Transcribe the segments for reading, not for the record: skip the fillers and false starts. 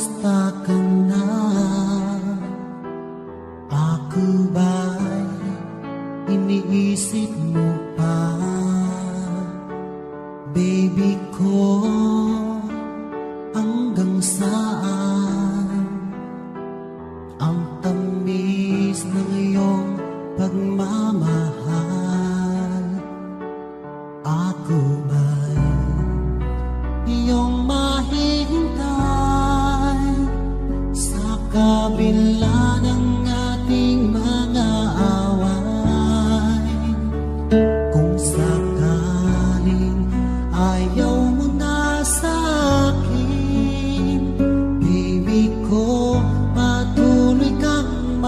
Kumusta ka na? Ako ba'y iniisip mo pa? Baby ko, hanggang saan ang tamis ng iyong pagmamahal? Ako ba'y iyong mahihintay sa kabila ng ating mga away? Kung sakaling ayaw mo na sa akin, baby ko, patuloy kang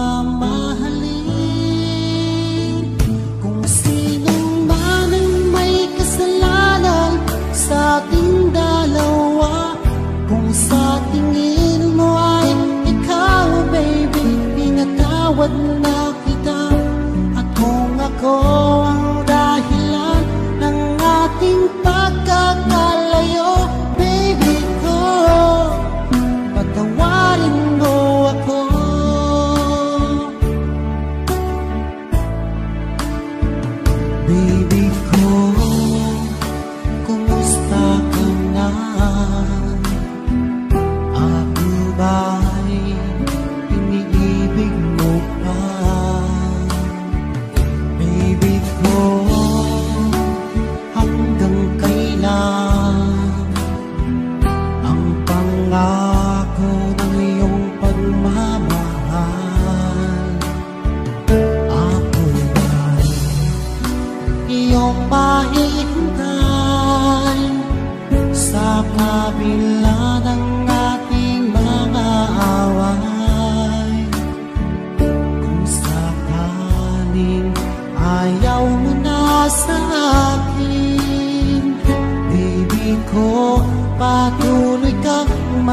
mamahalin. Kung sinong man ang may kasalanan sa ating dalawa, kung sa tingin mo ay ikaw, baby, pinatawad na kita. At kung ako ang dahilan ng ating pagkakalayo, baby ko, patawarin mo ako. Baby ko, kumusta ka na? Ako ba'y iniibig mo pa? Baby ko, hanggang kailan ang pangako ng iyong pagmamahal? Ako ba'y iyong mahihintay sa kabila ng ating mga away? Kung sakaling ayaw mo na sa akin, baby ko, patuloy kang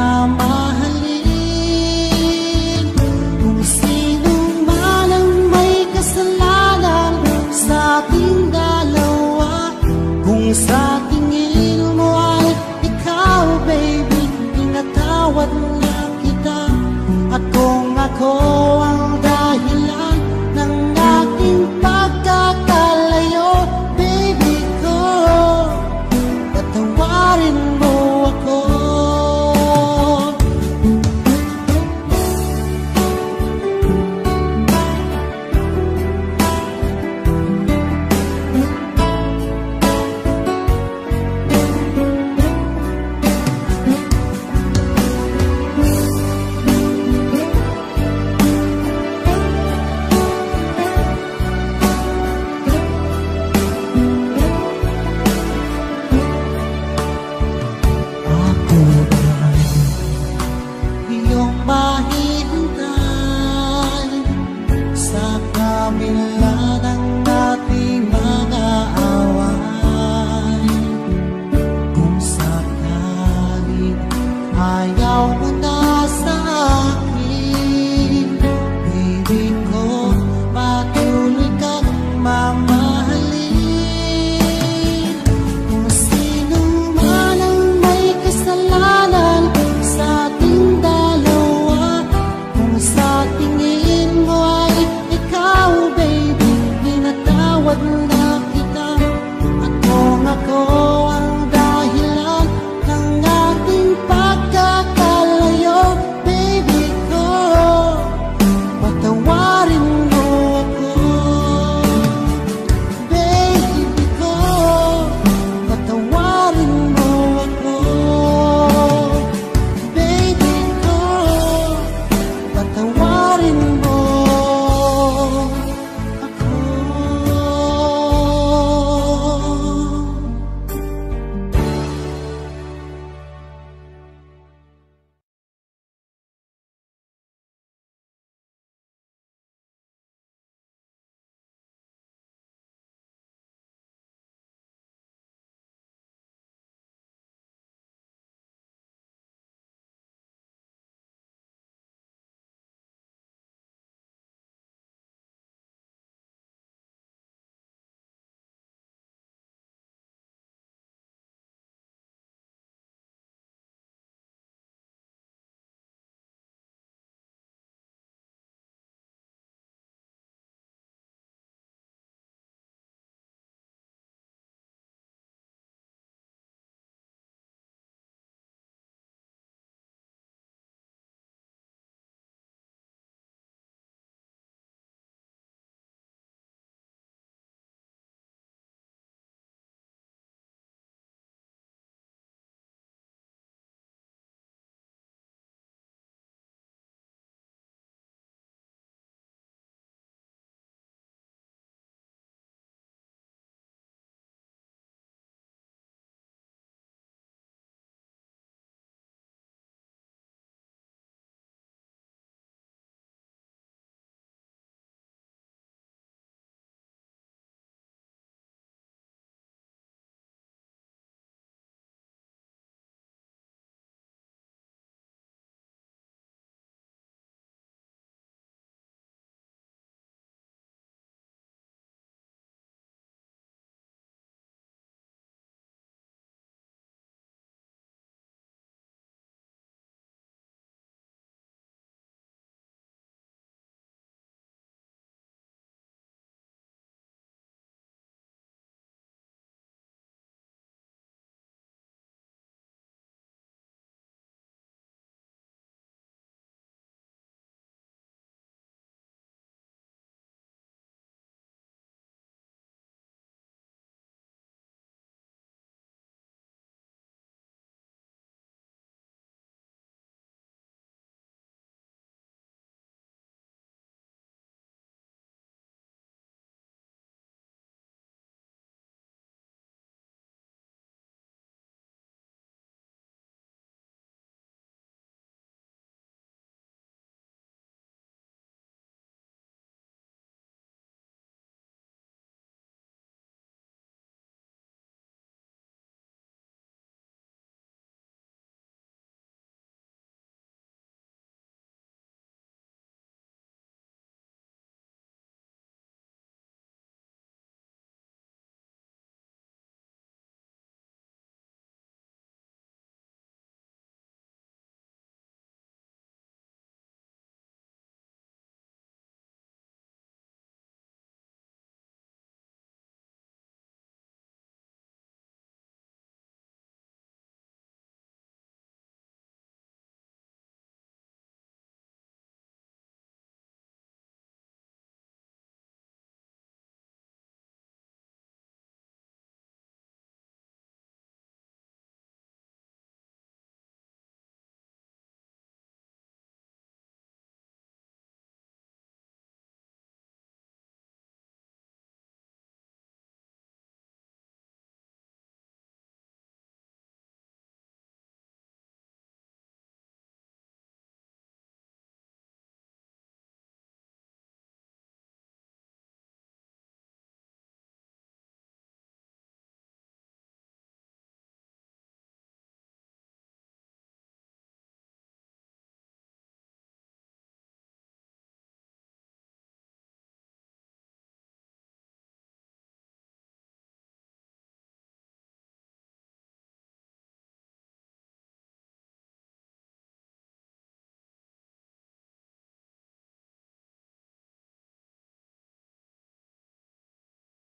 mamahalin. Kung sino man ang may kasalanan sa ating dalawa, kung sa tingin mo ay ikaw, baby, pinatawad na kita. At kung ako